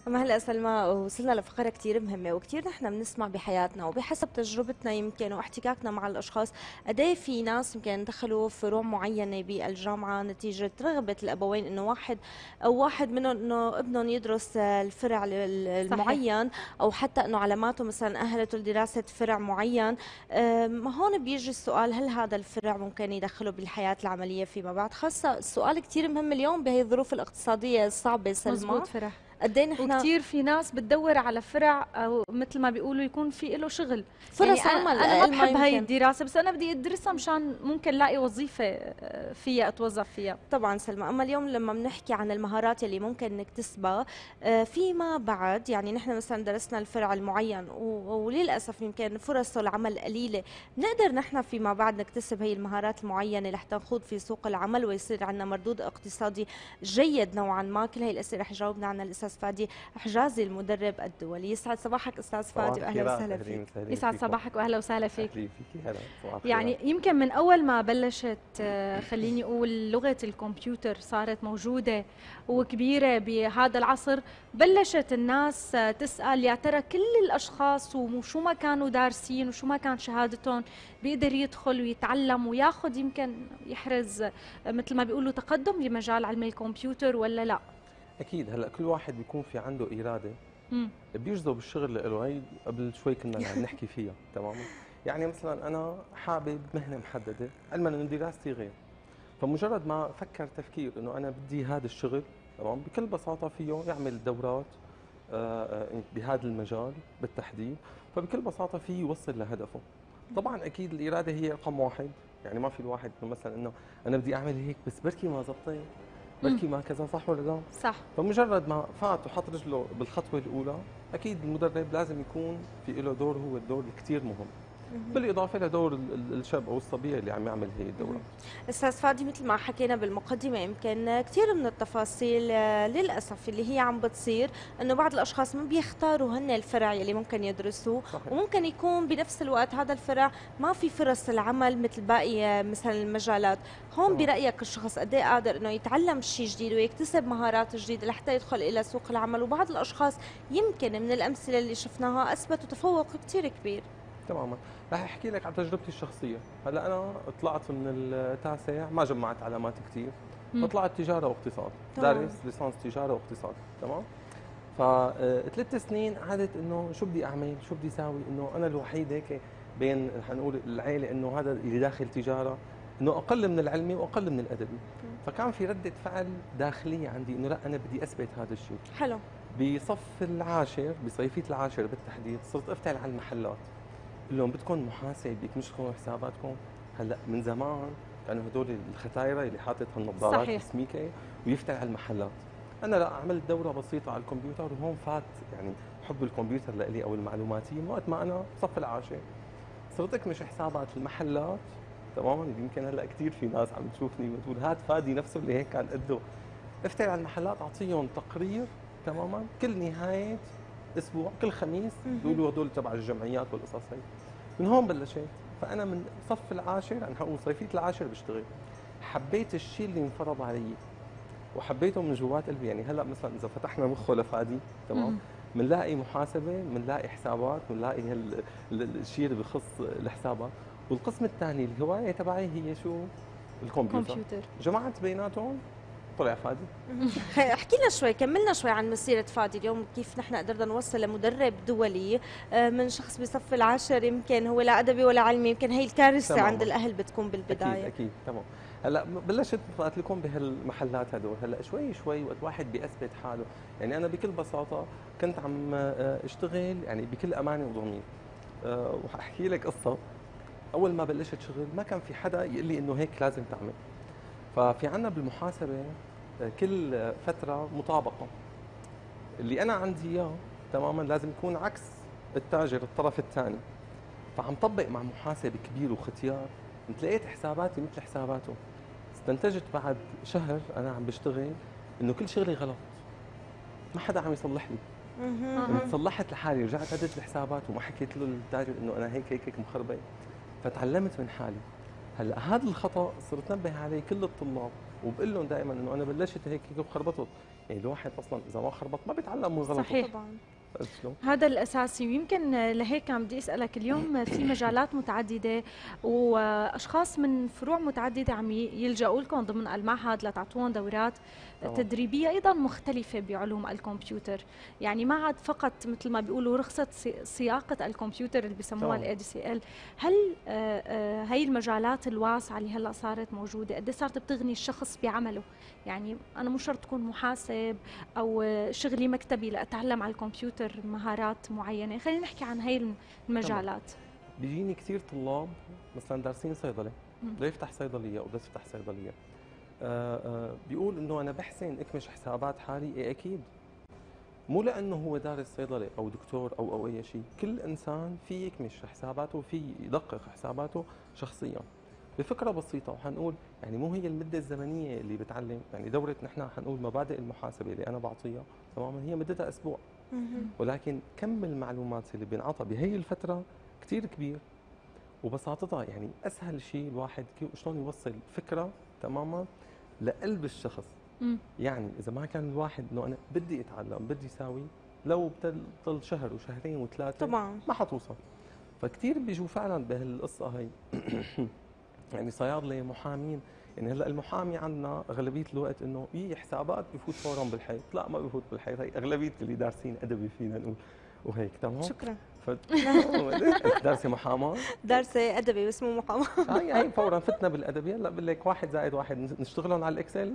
أما هلا سلمى وصلنا لفقرة كتير مهمة وكتير نحن بنسمع بحياتنا وبحسب تجربتنا يمكن واحتكاكنا مع الأشخاص قد ايه في ناس يمكن دخلوا فروع معينة بالجامعة نتيجة رغبة الأبوين إنه واحد منهم إنه ابنهم يدرس الفرع صحيح. المعين، أو حتى إنه علاماته مثلا أهلته لدراسة فرع معين. ما هون بيجي السؤال، هل هذا الفرع ممكن يدخله بالحياة العملية فيما بعد؟ خاصة السؤال كتير مهم اليوم بهي الظروف الاقتصادية الصعبة سلمى. مزبوط فرح. قد ايه نحن وكتير في ناس بتدور على فرع، او مثل ما بيقولوا يكون في له شغل. يعني فرص انا عمل انا ما اقل ما بحب هاي يمكن. الدراسه، بس انا بدي ادرسها مشان ممكن لاقي وظيفه فيها اتوظف فيها. طبعا سلمى، اما اليوم لما بنحكي عن المهارات اللي ممكن نكتسبها فيما بعد، يعني نحن مثلا درسنا الفرع المعين وللاسف يمكن فرص العمل قليله، بنقدر نحن فيما بعد نكتسب هي المهارات المعينه لحتى نخوض في سوق العمل ويصير عندنا مردود اقتصادي جيد نوعا ما. كل هي الاسئله رح يجاوبنا عنها الاستاذ فادي حجازي المدرب الدولي. يسعد صباحك استاذ صباح فادي واهلا الخيرات، وسهلا اهلين فيك. وسهلين يسعد فيكم. صباحك واهلا وسهلا فيك. اهلين فيكي، هلا صباح الخيرات. يعني يمكن من اول ما بلشت خليني اقول لغه الكمبيوتر صارت موجوده وكبيره بهذا العصر، بلشت الناس تسال يا ترى كل الاشخاص وشو ما كانوا دارسين وشو ما كان شهادتهم بيقدر يدخل ويتعلم وياخذ، يمكن يحرز مثل ما بيقولوا تقدم بمجال علم الكمبيوتر ولا لا؟ اكيد هلا كل واحد بيكون في عنده اراده امم. بيجذب الشغل له. هي قبل شوي كنا عم نحكي فيها تماما. يعني مثلا انا حابب مهنه محدده، علما انه دراستي غير، فمجرد ما فكر تفكير انه انا بدي هذا الشغل تمام، بكل بساطه فيه يعمل دورات بهذا المجال بالتحديد، فبكل بساطه فيه يوصل لهدفه. طبعا اكيد الاراده هي رقم واحد. يعني ما في الواحد انه مثلا انه انا بدي اعمل هيك بس بركي ما زبطت، بركي ما كذا، صح ولا لا؟ صح. فمجرد ما فات وحط رجله بالخطوه الاولى، اكيد المدرب لازم يكون في له دور، هو الدور الكثير مهم، بالاضافه لدور الشاب او الصبيه اللي عم يعمل هي الدورات. استاذ فادي، مثل ما حكينا بالمقدمه يمكن كثير من التفاصيل للاسف اللي هي عم بتصير انه بعض الاشخاص ما بيختاروا هن الفرع اللي ممكن يدرسوه، صحيح. وممكن يكون بنفس الوقت هذا الفرع ما في فرص العمل مثل باقي مثلا المجالات. هون تمام. برايك الشخص قد ايه قادر انه يتعلم شيء جديد ويكتسب مهارات جديده لحتى يدخل الى سوق العمل؟ وبعض الاشخاص يمكن من الامثله اللي شفناها اثبتوا تفوق كثير كبير. تماما. رح احكي لك عن تجربتي الشخصيه. هلا انا طلعت من التاسع ما جمعت علامات كثير، فطلعت تجاره واقتصاد، تمام. دارس ليسانس تجاره واقتصاد تمام. فثلاث سنين قعدت انه شو بدي اعمل، شو بدي اساوي، انه انا الوحيد هيك بين حنقول العيله انه هذا اللي داخل تجاره، انه اقل من العلمي واقل من الادبي. فكان في رده فعل داخليه عندي انه لا انا بدي اثبت هذا الشيء. حلو. بصف العاشر، بصيفيه العاشر بالتحديد، صرت افتعل على المحلات، قل لهم بدكم محاسب يكمشكم حساباتكم. هلا من زمان كانوا هدول الختايره اللي حاطط هالنظارات صحيح. السميكه ويفتح على المحلات. انا لا، عملت دوره بسيطه على الكمبيوتر، وهون فات يعني حب الكمبيوتر لإلي او المعلوماتيه من وقت ما انا صف العاشر. صرت اكمش حسابات المحلات تماما. يمكن هلا كثير في ناس عم تشوفني وتقول هات فادي نفسه اللي هيك كان قده. افتح على المحلات، اعطيهم تقرير تماما كل نهايه اسبوع، كل خميس، بيقولوا هدول تبع الجمعيات والقصص هي. من هون بلشت. فانا من صف العاشر، عن حقول صيفيه العاشر بشتغل. حبيت الشيء اللي انفرض علي وحبيته من جوات قلبي. يعني هلا مثلا اذا فتحنا مخه لفادي تمام، بنلاقي محاسبه، بنلاقي حسابات، بنلاقي الشيء اللي بخص الحسابات. والقسم الثاني الهوايه تبعي هي شو؟ الكمبيوتر. كمبيوتر. جمعت بيناتهم طلع فادي. احكي لنا شوي، كملنا شوي عن مسيرة فادي اليوم، كيف نحن قدرنا نوصل لمدرب دولي من شخص بصف العاشر يمكن هو لا أدبي ولا علمي. يمكن هي الكارثة عند تماما. الأهل بتكون بالبداية. اكيد تمام. هلا بلشت قلت لكم بهالمحلات هدول. هلا شوي شوي وقت واحد بيثبت حاله. يعني انا بكل بساطه كنت عم اشتغل يعني بكل امانه وضمير. وحاحكي لك قصه. اول ما بلشت شغل ما كان في حدا يقول لي انه هيك لازم تعمل. ففي عنا بالمحاسبه كل فتره مطابقه. اللي انا عندي اياه تماما لازم يكون عكس التاجر الطرف الثاني. فعم طبق مع محاسب كبير وختيار، لقيت حساباتي مثل حساباته. استنتجت بعد شهر انا عم بشتغل انه كل شغلي غلط، ما حدا عم يصلح لي. صلحت لحالي، رجعت عدت الحسابات وما حكيت له التاجر انه انا هيك مخربط. فتعلمت من حالي. هلا هذا الخطا صرت نبه عليه كل الطلاب. وبقول لهم دائما انه انا بلشت هيك وخربطت. يعني الواحد اصلا اذا ما خربط ما بيتعلم من غلطه. صحيح. طبعا. عرفت شلون؟ هذا الأساسي، ويمكن لهيك كان بدي أسألك اليوم في مجالات متعددة وأشخاص من فروع متعددة عم يلجأوا لكم ضمن المعهد لتعطوهم دورات طبعاً. تدريبية أيضا مختلفة بعلوم الكمبيوتر. يعني ما عاد فقط مثل ما بيقولوا رخصة صياغة الكمبيوتر اللي بيسموها طبعاً. ADCL. هل هي المجالات الواسعة اللي هلا صارت موجودة قد صارت بتغني الشخص بعمله؟ يعني أنا مو شرط تكون محاسب أو شغلي مكتبي لأتعلم على الكمبيوتر مهارات معينة. خلينا نحكي عن هي المجالات. بيجيني كثير طلاب مثلا دارسين صيدله، مم. بده يفتح صيدليه او بده يفتح صيدليه، بيقول انه انا بحسن اكمش حسابات حالي. إيه اكيد، مو لانه هو دارس صيدله او دكتور او اي شيء، كل انسان في يكمش حساباته وفي يدقق حساباته شخصيا بفكره بسيطه. وحنقول يعني مو هي المده الزمنيه اللي بتعلم، يعني دوره نحن حنقول مبادئ المحاسبه اللي انا بعطيها تماما هي مدتها اسبوع، مهم. ولكن كم المعلومات اللي بينعطى بهي الفتره كثير كبير. وبساطتها يعني اسهل شيء الواحد شلون يوصل فكره تماما لقلب الشخص. مم. يعني اذا ما كان الواحد انه انا بدي اتعلم بدي اساوي، لو بتضل شهر وشهرين وثلاثه طبعا. ما حتوصل. فكتير بيجوا فعلا بهالقصه هي يعني صيادله، محامين. يعني هلا المحامي عندنا اغلبيه الوقت انه حسابات بفوت فورا بالحيط، لا ما بفوت بالحيط. هي اغلبيه اللي دارسين ادبي فينا نقول وهيك تمام. شكرا. ف... دارسه محاماه. دارسة أدبي بس مو محاماة. هي فورا فتنا بالادبي. هلا بقول لك 1+1 نشتغلهم على الاكسل.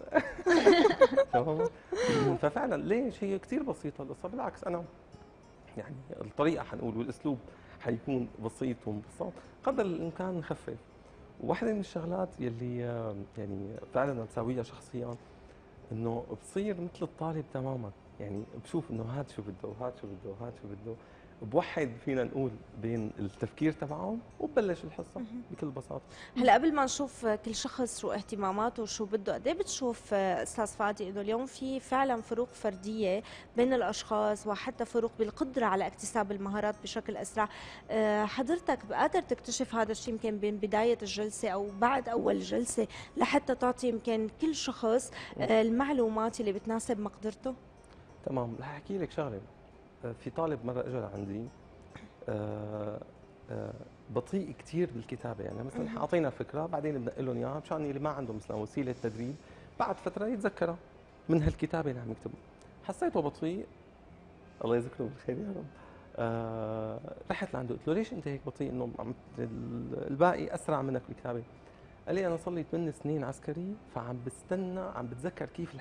تمام. ففعلا ليش هي كثير بسيطه القصه. بالعكس انا يعني الطريقه حنقول والاسلوب حيكون بسيط ومبسط قدر الامكان نخفف. وواحدة من الشغلات يلي يعني فعلا بساويها شخصيا انه بصير مثل الطالب تماما. يعني بشوف انه هاد شو بده وهاد شو بده وهاد شو بده، بوحد فينا نقول بين التفكير تبعهم وببلش الحصه بكل بساطه. هلا قبل ما نشوف كل شخص شو اهتماماته وشو بده، قد ايه بتشوف استاذ فادي انه اليوم في فعلا فروق فرديه بين الاشخاص وحتى فروق بالقدره على اكتساب المهارات بشكل اسرع؟ حضرتك قادر تكتشف هذا الشيء يمكن بين بدايه الجلسه او بعد اول جلسه لحتى تعطي يمكن كل شخص المعلومات اللي بتناسب مقدرته؟ تمام. رح احكي لك شغله. في طالب مره اجى لعندي بطيء كثير بالكتابه. يعني مثلا حاعطينا فكره بعدين بنقل لهم اياها مشان اللي ما عنده مثلا وسيله تدريب بعد فتره يتذكرها من هالكتابه اللي عم يكتبها. حسيته بطيء، الله يذكره بالخير يا رب. رحت لعنده قلت له ليش انت هيك بطيء؟ انه الباقي اسرع منك بالكتابه. قال لي انا صار لي 8 سنين عسكري، فعم بستنى عم بتذكر كيف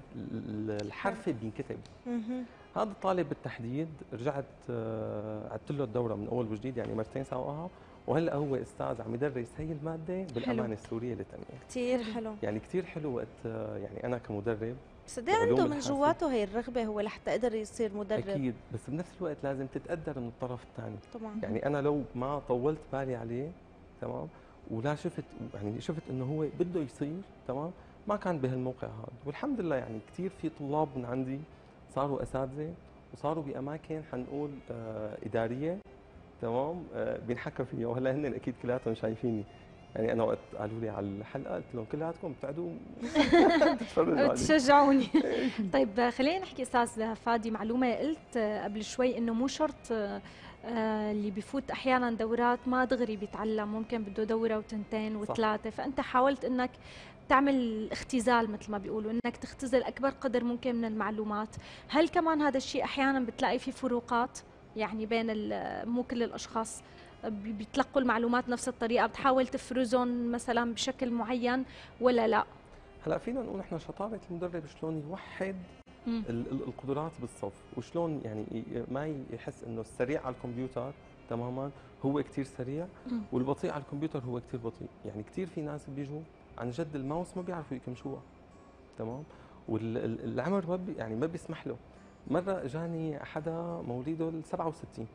الحرف بينكتب. هذا الطالب بالتحديد رجعت عدت له الدوره من اول وجديد، يعني مرتين سواها، وهلا هو استاذ عم يدرس هي الماده بالامانه السوريه للتنميه. كثير حلو. يعني كثير حلو وقت يعني انا كمدرب. بس قد ايه عنده من جواته هي الرغبه هو لحتى يقدر يصير مدرب؟ اكيد، بس بنفس الوقت لازم تتقدر من الطرف الثاني. طبعا. يعني انا لو ما طولت بالي عليه تمام ولا شفت يعني شفت انه هو بده يصير تمام ما كان بهالموقع هذا. والحمد لله يعني كثير في طلاب من عندي صاروا اساتذه وصاروا باماكن حنقول اداريه تمام بينحكى فيها. وهلا هن اكيد كلياتهم شايفيني. يعني انا وقت قالوا لي على الحلقه قلت لهم كلياتكم بتقعدوا تتفرجوا تشجعوني. طيب خلينا نحكي استاذ فادي معلومه قلت قبل شوي انه مو شرط اللي بفوت احيانا دورات ما دغري بيتعلم، ممكن بده دوره وتنتين وثلاثه. فانت حاولت انك تعمل اختزال مثل ما بيقولوا، انك تختزل اكبر قدر ممكن من المعلومات. هل كمان هذا الشيء احيانا بتلاقي فيه فروقات يعني بين مو كل الاشخاص بيتلقوا المعلومات نفس الطريقه، بتحاول تفرزهم مثلا بشكل معين ولا لا؟ هلا فينا نقول احنا شطاره المدرب شلون يوحد القدرات بالصف، وشلون يعني ما يحس انه السريع على الكمبيوتر تماما هو كثير سريع والبطيء على الكمبيوتر هو كثير بطيء. يعني كثير في ناس بيجوا عن جد الماوس ما بيعرفوا يكمشوها تمام، والعمر ما يعني ما بيسمح له. مره اجاني حدا مواليده ال 67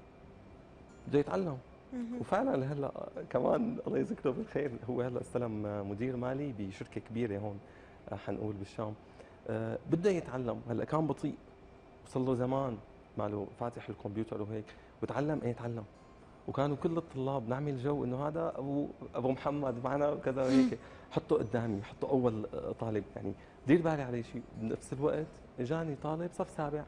بده يتعلم، وفعلا هلا كمان الله يذكره بالخير هو هلا استلم مدير مالي بشركه كبيره هون حنقول بالشام. بده يتعلم. هلا كان بطيء وصل له زمان ماله فاتح الكمبيوتر وهيك وتعلم. تعلم وكانوا كل الطلاب نعمل جو انه هذا ابو محمد معنا وكذا وهيك، حطه قدامي، حطه اول طالب، يعني دير بالي عليه شيء. بنفس الوقت اجاني طالب صف سابع.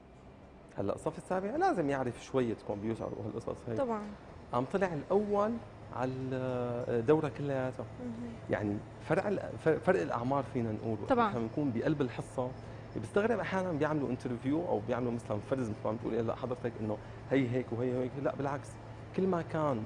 هلا الصف السابع لازم يعرف شويه كمبيوتر وهالقصص هي. طبعا. قام طلع الاول على الدوره كلياتها. يعني فرق الاعمار فينا نقول، طبعا. نحن بنكون بقلب الحصه بستغرب احيانا بيعملوا انترفيو او بيعملوا مثلا فرز مثل ما بتقولي لا حضرتك انه هي هيك وهي هيك، لا بالعكس، كل ما كان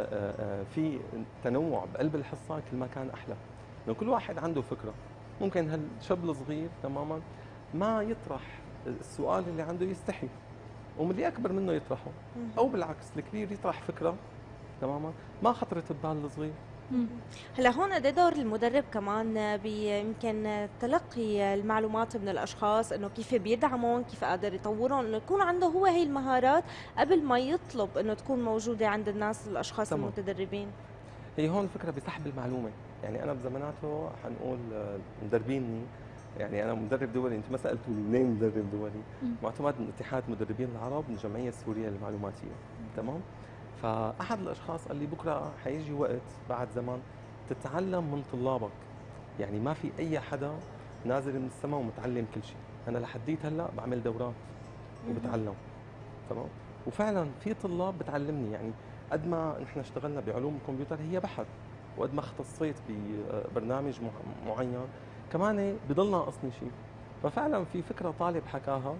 في تنوع بقلب الحصه كل ما كان احلى، لانه كل واحد عنده فكره. ممكن هالشاب الصغير تماما ما يطرح السؤال اللي عنده، يستحي ومن اللي اكبر منه يطرحه، او بالعكس الكبير يطرح فكره تماما ما خطرت ببال الصغير. هلا هون ده دور المدرب كمان يمكن تلقي المعلومات من الاشخاص، انه كيف بيدعمهم، كيف قادر يطورهم، انه يكون عنده هو هي المهارات قبل ما يطلب انه تكون موجوده عند الناس الاشخاص تمام. المتدربين. هي هون الفكره بسحب المعلومه، يعني انا بزماناته حنقول مدربيني، يعني انا مدرب دولي، انت ما سالتوا منين مدرب دولي؟ معتمد من اتحاد مدربين العرب من الجمعيه السوريه للمعلوماتيه. تمام. فاحد الاشخاص قال لي بكره حيجي وقت بعد زمان تتعلم من طلابك، يعني ما في اي حدا نازل من السماء ومتعلم كل شيء. انا لحديت هلا بعمل دورات وبتعلم. تمام. وفعلا في طلاب بتعلمني، يعني قد ما نحن اشتغلنا بعلوم الكمبيوتر هي بحر، وقد ما اختصيت ببرنامج معين كمان بضل ناقصني شيء. ففعلا في فكره طالب حكاها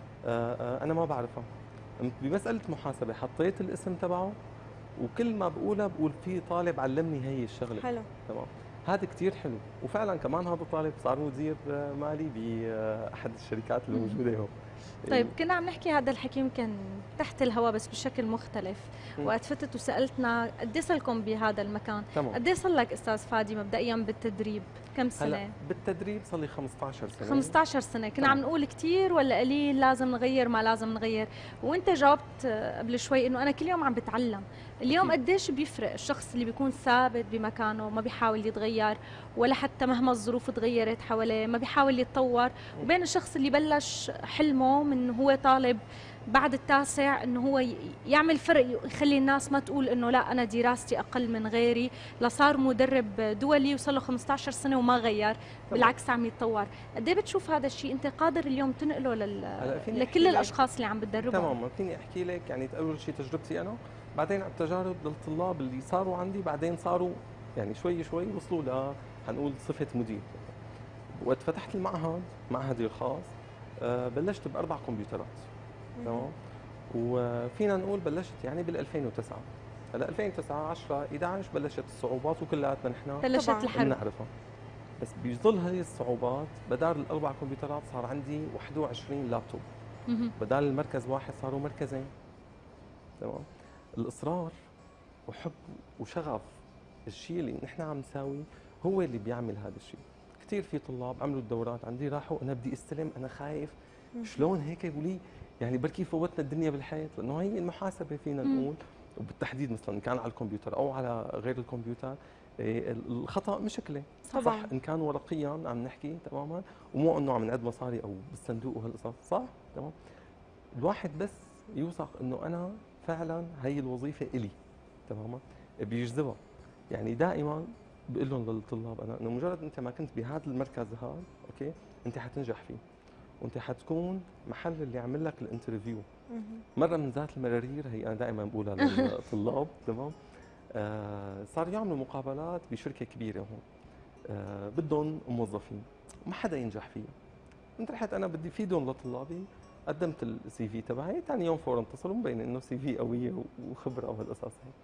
انا ما بعرفها. بمساله محاسبه حطيت الاسم تبعه، وكل ما بقولها بقول في طالب علمني هي الشغله. حلو. تمام. هذا كثير حلو، وفعلا كمان هذا الطالب صار مدير مالي باحد الشركات الموجوده هون. طيب كنا عم نحكي هذا الحكي يمكن تحت الهواء بس بشكل مختلف، وقت فتت وسالتنا قد ايه صار لكم بهذا المكان؟ تمام. قد ايه صار لك استاذ فادي مبدئيا بالتدريب؟ كم سنه؟ هلا بالتدريب صار لي 15 سنه. 15 سنه. كنا عم نقول كثير ولا قليل، لازم نغير ما لازم نغير، وانت جاوبت قبل شوي انه انا كل يوم عم بتعلم. اليوم قديش بيفرق الشخص اللي بيكون ثابت بمكانه ما بيحاول يتغير، ولا حتى مهما الظروف تغيرت حواليه ما بيحاول يتطور، وبين الشخص اللي بلش حلمه من هو طالب بعد التاسع انه هو يعمل فرق، يخلي الناس ما تقول انه لا انا دراستي اقل من غيري، لصار مدرب دولي وصار له 15 سنه وما غير، بالعكس عم يتطور. قد ايه بتشوف هذا الشيء انت قادر اليوم تنقله لكل الاشخاص اللي عم بتدربهم؟ تمام. فيني احكي لك يعني اول شيء تجربتي انا، بعدين على تجارب للطلاب اللي صاروا عندي، بعدين صاروا يعني شوي شوي وصلوا ل حنقول صفه مدير. وقت فتحت المعهد، معهدي الخاص، بلشت باربع كمبيوترات. تمام. وفينا نقول بلشت يعني بال 2009. هلا 2009 10 11 بلشت الصعوبات وكلياتنا نحن بلشت الحرب بنعرفها. بس بظل هذه الصعوبات بدال الاربع كمبيوترات صار عندي 21 لابتوب. بدال المركز واحد صاروا مركزين. تمام. الاصرار وحب وشغف الشيء اللي نحن عم نساويه هو اللي بيعمل هذا الشيء. كثير في طلاب عملوا الدورات عندي راحوا انا بدي استلم، انا خايف شلون هيك ولي، يعني بركي فوتنا الدنيا بالحيط، لانه هي المحاسبه فينا نقول، وبالتحديد مثلا ان كان على الكمبيوتر او على غير الكمبيوتر الخطا مشكله. صح ان كان ورقيا عم نحكي تماما، ومو انه عم نعد مصاري او بالصندوق وهالقصص. صح. تمام. الواحد بس يوثق انه انا فعلا هي الوظيفه الي تماما بيجذبها. يعني دائما بقول لهم للطلاب انا انه مجرد انت ما كنت بهذا المركز هذا اوكي انت حتنجح فيه، وانت حتكون محل اللي عمل لك الانترفيو. مره من ذات المرارير هي انا دائما بقولها للطلاب. تمام. صار يعملوا مقابلات بشركه كبيره هون، بدهم موظفين وما حدا ينجح فيها. انت رحت انا بدي فيدهم لطلابي، قدمت السي في تبعي، ثاني يوم فورا اتصلوا مبين انه سي في قويه وخبره وهالقصص هي.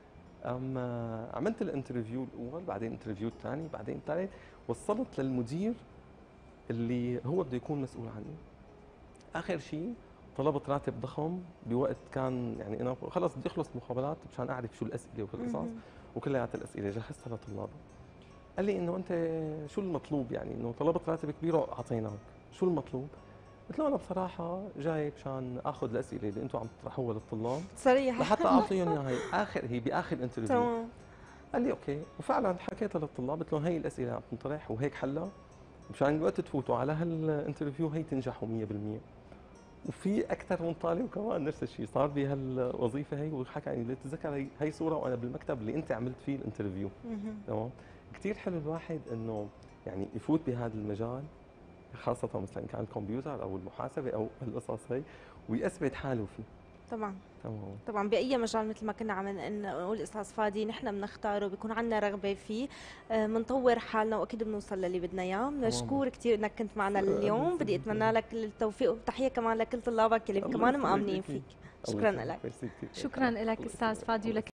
عملت الانترفيو الاول، بعدين الانترفيو الثاني، بعدين الثالث، وصلت للمدير اللي هو بده يكون مسؤول عني. اخر شيء طلبت راتب ضخم بوقت كان يعني انا خلص بدي اخلص مقابلات مشان اعرف شو الاسئله وهالقصص، وكليات الاسئله جهزتها لطلابي. قال لي انه انت شو المطلوب، يعني انه طلبت راتب كبير واعطيناك، شو المطلوب؟ قلت له انا بصراحه جاي مشان اخذ الاسئله اللي انتم عم تطرحوها للطلاب صريح لحتى اعطيهم اياها. هي باخر الانترفيو. تمام. قال لي اوكي، وفعلا حكيتها للطلاب قلت لهم هي الاسئله عم تنطرح وهيك حلها، مشان الوقت تفوتوا على هالانترفيو هي تنجحوا 100%. وفي اكثر من طالب كمان نفس الشيء صار بهالوظيفه هي، وحكى يعني بتتذكر هي صوره وانا بالمكتب اللي انت عملت فيه الانترفيو. تمام. كثير حلو الواحد انه يعني يفوت بهذا المجال، خاصه مثلا كان الكمبيوتر او المحاسبه او القصص هي، ويثبت حاله فيه. طبعا. تمام. طبعا باي مجال مثل ما كنا عم نقول استاذ فادي نحن بنختاره بيكون عندنا رغبه فيه، بنطور حالنا واكيد بنوصل للي بدنا اياه. مشكور كثير انك كنت معنا اليوم، بدي اتمنى لك التوفيق وتحيه كمان لكل طلابك اللي كمان مآمنين فيك. شكرا لك. شكرا لك استاذ فادي ولك